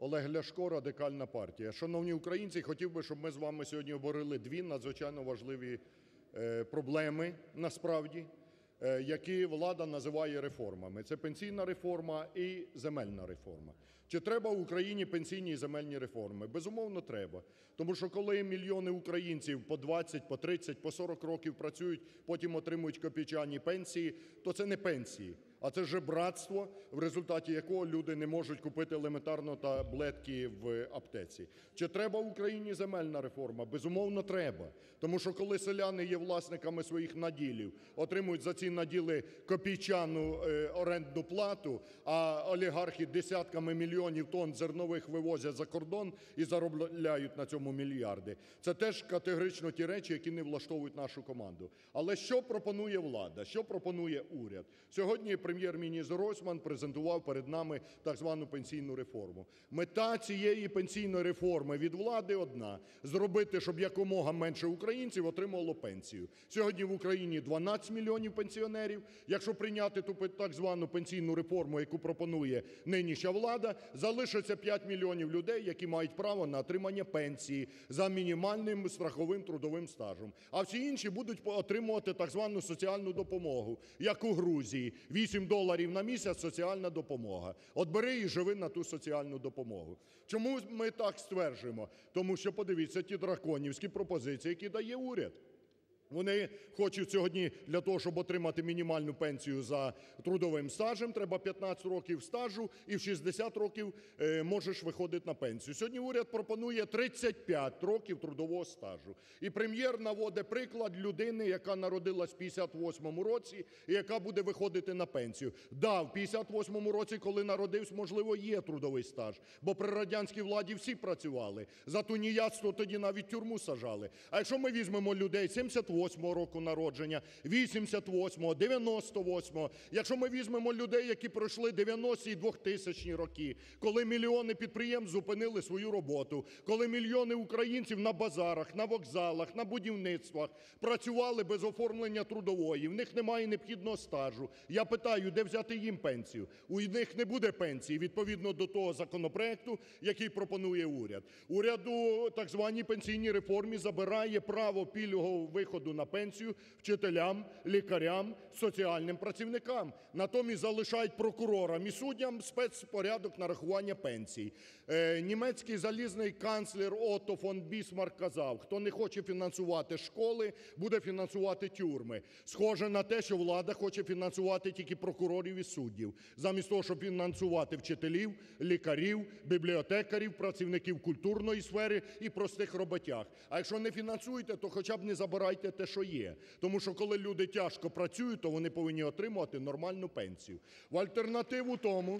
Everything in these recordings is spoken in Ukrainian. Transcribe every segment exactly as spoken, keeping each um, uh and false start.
Олег Ляшко, Радикальна партія. Шановні українці, хотів би, щоб ми з вами сьогодні обговорили дві надзвичайно важливі е, проблеми, насправді, е, які влада називає реформами. Це пенсійна реформа і земельна реформа. Чи треба в Україні пенсійні і земельні реформи? Безумовно, треба. Тому що коли мільйони українців по двадцять, по тридцять, по сорок років працюють, потім отримують копійчані пенсії, то це не пенсії, а це жебрацтво, в результаті якого люди не можуть купити елементарно таблетки в аптеці. Чи треба в Україні земельна реформа? Безумовно, треба. Тому що коли селяни є власниками своїх наділів, отримують за ці наділи копійчану е, орендну плату, а олігархи десятками мільйонів тонн зернових вивозять за кордон і заробляють на цьому мільярди. Це теж категорично ті речі, які не влаштовують нашу команду. Але що пропонує влада? Що пропонує уряд? Сьогодні прем'єр-міністр Гройсман презентував перед нами так звану пенсійну реформу. Мета цієї пенсійної реформи від влади одна – зробити, щоб якомога менше українців отримувало пенсію. Сьогодні в Україні дванадцять мільйонів пенсіонерів. Якщо прийняти ту так звану пенсійну реформу, яку пропонує нинішня влада, залишиться п'ять мільйонів людей, які мають право на отримання пенсії за мінімальним страховим трудовим стажем. А всі інші будуть отримувати так звану соціальну допомогу, як у Грузії. вісім доларів на місяць соціальна допомога. От бери і живи на ту соціальну допомогу. Чому ми так стверджуємо? Тому що, подивіться, ті драконівські пропозиції, які дає уряд. Вони хочуть сьогодні для того, щоб отримати мінімальну пенсію за трудовим стажем, треба п'ятнадцять років стажу і в шістдесят років е, можеш виходити на пенсію. Сьогодні уряд пропонує тридцять п'ять років трудового стажу. І прем'єр наводить приклад людини, яка народилась в п'ятдесят восьмому році і яка буде виходити на пенсію. Да, в п'ятдесят восьмому році, коли народився, можливо, є трудовий стаж, бо при радянській владі всі працювали. За тунеядство тоді навіть тюрму саджали. А якщо ми візьмемо людей сімдесят восьмого року народження, вісімдесят восьмого, дев'яносто восьмого. Якщо ми візьмемо людей, які пройшли дев'яності і двохтисячні роки, коли мільйони підприємств зупинили свою роботу, коли мільйони українців на базарах, на вокзалах, на будівництвах працювали без оформлення трудової, в них немає необхідного стажу. Я питаю, де взяти їм пенсію? У них не буде пенсії, відповідно до того законопроекту, який пропонує уряд. Уряду так званій пенсійній реформі забирає право пільгового виходу на пенсію вчителям, лікарям, соціальним працівникам. Натомість залишають прокурорам і суддям спецпорядок нарахування пенсій. Е, німецький залізний канцлер Отто фон Бісмарк казав, хто не хоче фінансувати школи, буде фінансувати тюрми. Схоже на те, що влада хоче фінансувати тільки прокурорів і суддів, замість того, щоб фінансувати вчителів, лікарів, бібліотекарів, працівників культурної сфери і простих роботяг. А якщо не фінансуєте, то хоча б не забирайте те, що є. Тому що коли люди тяжко працюють, то вони повинні отримувати нормальну пенсію. В альтернативу тому,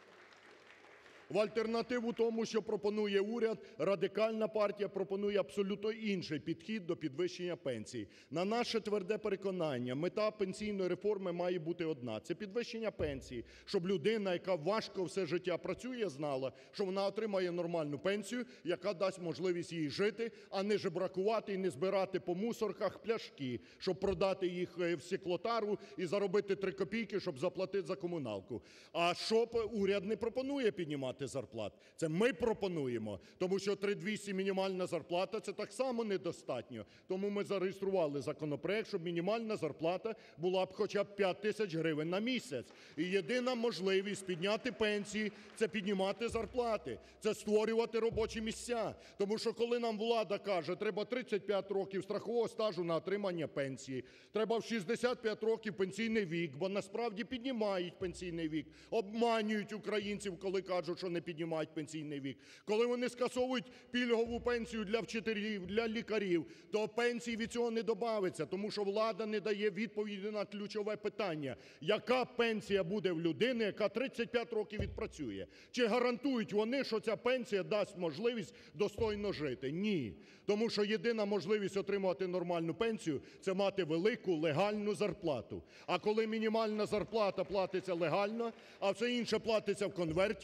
в альтернативу тому, що пропонує уряд, Радикальна партія пропонує абсолютно інший підхід до підвищення пенсій. На наше тверде переконання, мета пенсійної реформи має бути одна – це підвищення пенсії, щоб людина, яка важко все життя працює, знала, що вона отримає нормальну пенсію, яка дасть можливість їй жити, а не жебракувати і не збирати по мусорках пляшки, щоб продати їх в стеклотару і заробити три копійки, щоб заплатити за комуналку. А щоб уряд не пропонує піднімати зарплат. Це ми пропонуємо, тому що три тисячі двісті мінімальна зарплата – це так само недостатньо. Тому ми зареєстрували законопроект, щоб мінімальна зарплата була б хоча б п'ять тисяч гривень на місяць. І єдина можливість підняти пенсії – це піднімати зарплати, це створювати робочі місця. Тому що коли нам влада каже, треба тридцять п'ять років страхового стажу на отримання пенсії, треба в шістдесят п'ять років пенсійний вік, бо насправді піднімають пенсійний вік, обманюють українців, коли кажуть, що не піднімають пенсійний вік. Коли вони скасовують пільгову пенсію для вчителів, для лікарів, то пенсії від цього не добавиться, тому що влада не дає відповіді на ключове питання. Яка пенсія буде в людини, яка тридцять п'ять років відпрацює? Чи гарантують вони, що ця пенсія дасть можливість достойно жити? Ні. Тому що єдина можливість отримувати нормальну пенсію – це мати велику легальну зарплату. А коли мінімальна зарплата платиться легально, а все інше платиться в конверті, коли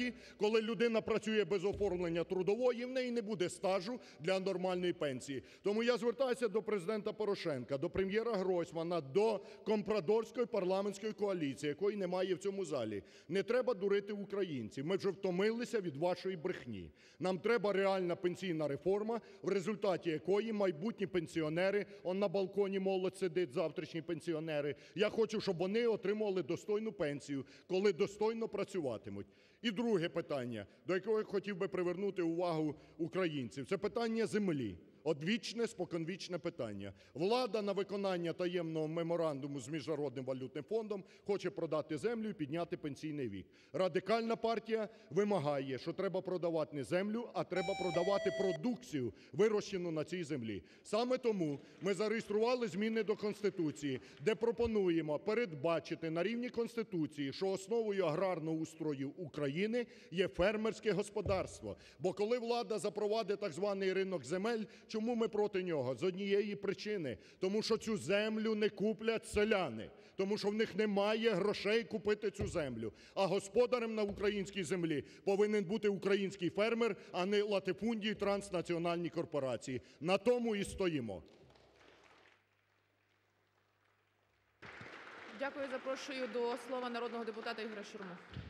Коли людина працює без оформлення трудової, в неї не буде стажу для нормальної пенсії. Тому я звертаюся до Президента Порошенка, до Прем'єра Гройсмана, до компрадорської парламентської коаліції, якої немає в цьому залі. Не треба дурити українців. Ми вже втомилися від вашої брехні. Нам треба реальна пенсійна реформа, в результаті якої майбутні пенсіонери, он на балконі молодь сидить, завтрашні пенсіонери, я хочу, щоб вони отримували достойну пенсію, коли достойно працюватимуть. І друге питання, до якого я хотів би привернути увагу українців, це питання землі. Одвічне, споконвічне питання. Влада на виконання таємного меморандуму з Міжнародним валютним фондом хоче продати землю і підняти пенсійний вік. Радикальна партія вимагає, що треба продавати не землю, а треба продавати продукцію, вирощену на цій землі. Саме тому ми зареєстрували зміни до Конституції, де пропонуємо передбачити на рівні Конституції, що основою аграрного устрою України є фермерське господарство. Бо коли влада запровадить так званий ринок земель, чому ми проти нього? З однієї причини. Тому що цю землю не куплять селяни. Тому що в них немає грошей купити цю землю. А господарем на українській землі повинен бути український фермер, а не латифундії транснаціональні корпорації. На тому і стоїмо. Дякую. Запрошую до слова народного депутата Ігоря Шурму.